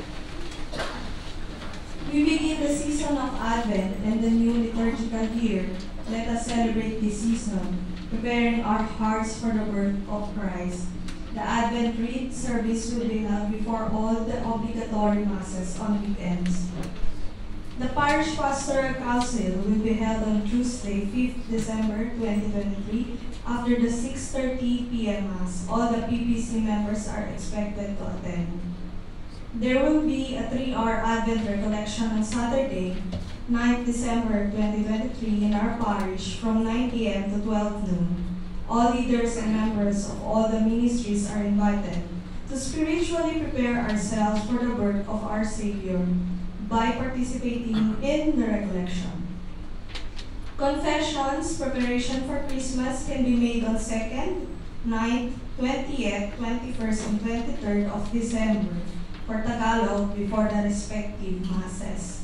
Speaker 1: We begin the season of Advent and the new liturgical year. Let us celebrate this season, preparing our hearts for the birth of Christ. The Advent Read service will be held before all the obligatory masses on weekends. The Parish Pastoral Council will be held on Tuesday, fifth December twenty twenty-three, after the six thirty p m Mass. All the P P C members are expected to attend. There will be a three-hour Advent recollection on Saturday, ninth December twenty twenty-three in our parish from nine p m to twelve noon. All leaders and members of all the ministries are invited to spiritually prepare ourselves for the birth of our Savior by participating in the recollection. Confessions, preparation for Christmas can be made on second, ninth, twentieth, twenty-first, and twenty-third of December for Tagalog before the respective masses.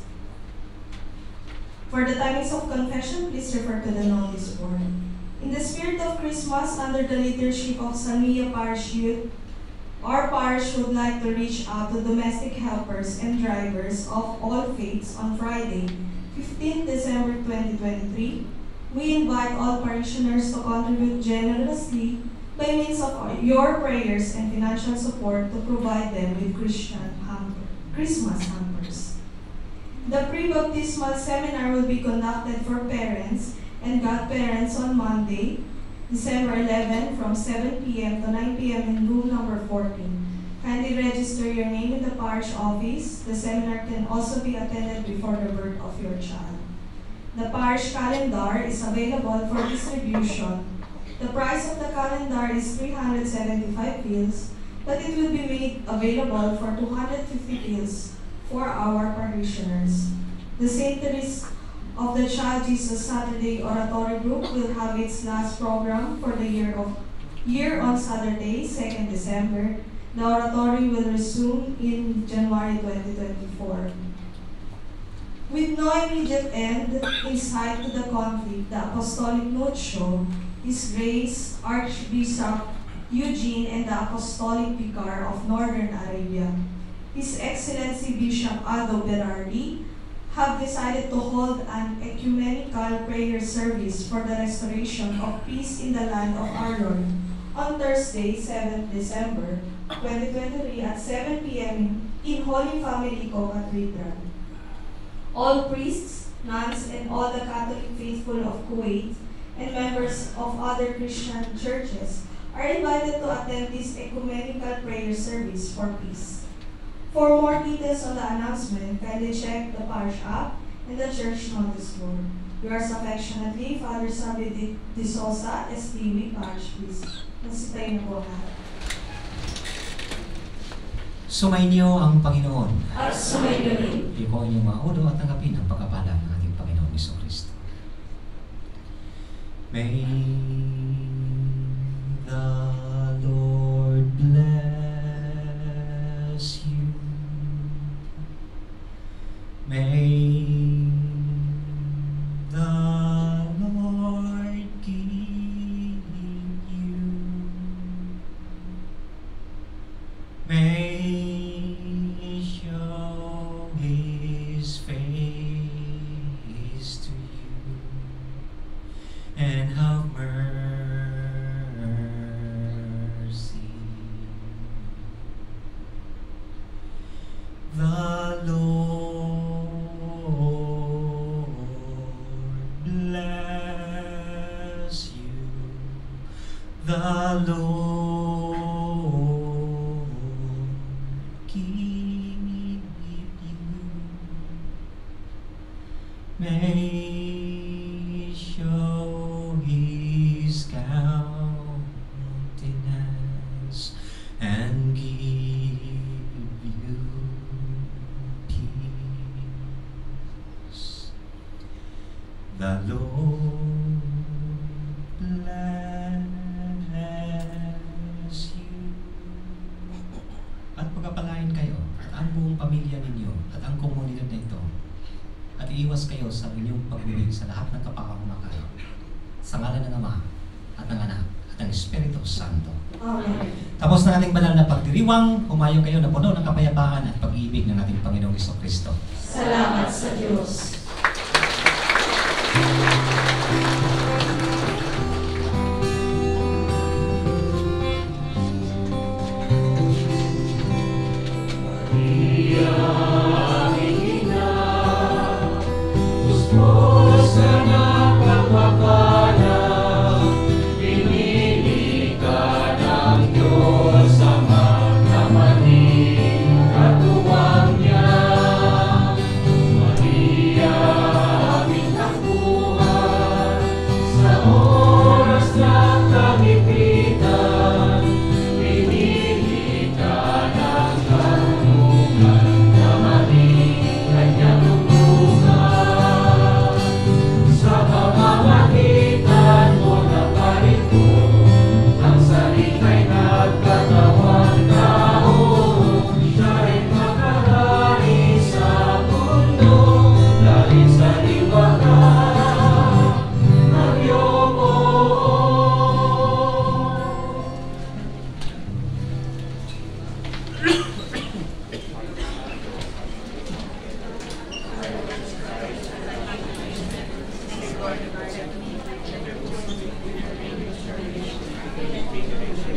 Speaker 1: For the timings of confession, please refer to the notice board. In the spirit of Christmas, under the leadership of San Mia Parish Youth, our parish would like to reach out to domestic helpers and drivers of all faiths on Friday, fifteenth December twenty twenty-three. We invite all parishioners to contribute generously by means of your prayers and financial support to provide them with Christian hamper, Christmas hampers. The pre-baptismal seminar will be conducted for parents and godparents on Monday, December eleventh from seven p m to nine p m in room number fourteen. Kindly register your name in the parish office. The seminar can also be attended before the birth of your child. The parish calendar is available for distribution. The price of the calendar is three hundred seventy-five pills, but it will be made available for two hundred fifty pills for our parishioners. The Saint Teresa of the Child Jesus Saturday Oratory Group will have its last program for the year of year on Saturday, second December. The oratory will resume in January twenty twenty-four. With no immediate end in sight to the conflict, the Apostolic Nuncio, His Grace Archbishop Eugene, and the Apostolic Vicar of Northern Arabia, His Excellency Bishop Aldo Berardi, have decided to hold an ecumenical prayer service for the restoration of peace in the land of our Lord on Thursday, seventh December twenty twenty-three at seven p m in Holy Family Co-Cathedral. All priests, nuns, and all the Catholic faithful of Kuwait and members of other Christian churches are invited to attend this ecumenical prayer service for peace. For more details on the announcement, kindly check the parish app and the church notice board. Yours affectionately, Father Sabi de, de Sosa, S T W, Parish Priest. Nasitayin na po lahat.
Speaker 3: Sumainyo ang Panginoon.
Speaker 1: At sumainyo rin.
Speaker 3: Iko inyong maulo at tanggapin ang pagkapala ng ating Panginoon Jesucristo. May the Lord bless you. May the Lord keep you. May He show His face to you and have mercy. The Lord bless you. The Lord keep you. May He show His countenance and give you peace. The Lord bless you. At pagpapalain kayo at ang buong pamilya ninyo at ang komunidad na ito. At iiwas kayo sa inyong pag-uwi sa lahat ng kapakahumakan. Sa ngalan ng Ama at ng Anak at ng Espiritu Santo.
Speaker 1: Amen.
Speaker 3: Tapos na ating banal na pagdiriwang, humayo kayo na puno ng kapayapaan at pag-ibig ng ating Panginoong Jesucristo.
Speaker 1: Salamat sa Diyos.
Speaker 2: Thank you.